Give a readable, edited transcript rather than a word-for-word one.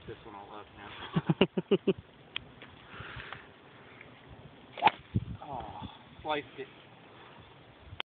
this one all up now. Oh, sliced it.